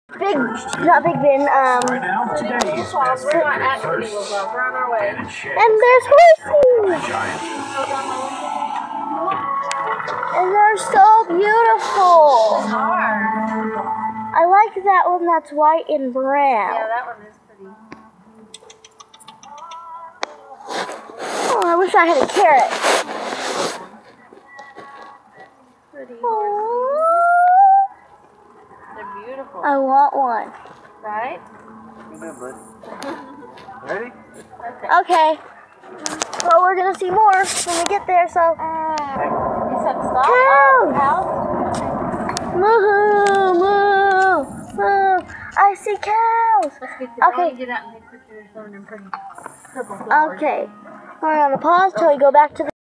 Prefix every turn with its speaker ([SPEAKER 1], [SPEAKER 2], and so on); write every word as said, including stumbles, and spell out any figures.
[SPEAKER 1] Big, not Big Ben, um,
[SPEAKER 2] Right now, today's best
[SPEAKER 3] We're not at
[SPEAKER 2] first.
[SPEAKER 3] City We're on our way.
[SPEAKER 1] and there's horses, and they're so beautiful. I like that one that's white and brown.
[SPEAKER 3] Yeah, that one is pretty.
[SPEAKER 1] Oh, I wish I had a carrot.
[SPEAKER 3] Pretty.
[SPEAKER 1] Aww.
[SPEAKER 3] They're beautiful.
[SPEAKER 1] I want one.
[SPEAKER 3] Right?
[SPEAKER 2] Ready?
[SPEAKER 3] Okay.
[SPEAKER 1] Okay. Well, we're gonna see more when we get there, so.
[SPEAKER 3] You said stop?
[SPEAKER 1] Cow!
[SPEAKER 3] Oh, cows?
[SPEAKER 1] Moo, moo, moo. I see cows.
[SPEAKER 3] Let's get to
[SPEAKER 1] Okay.
[SPEAKER 3] get out and take pictures of them pretty purple flowers.
[SPEAKER 1] Okay. We're gonna pause till we go back to the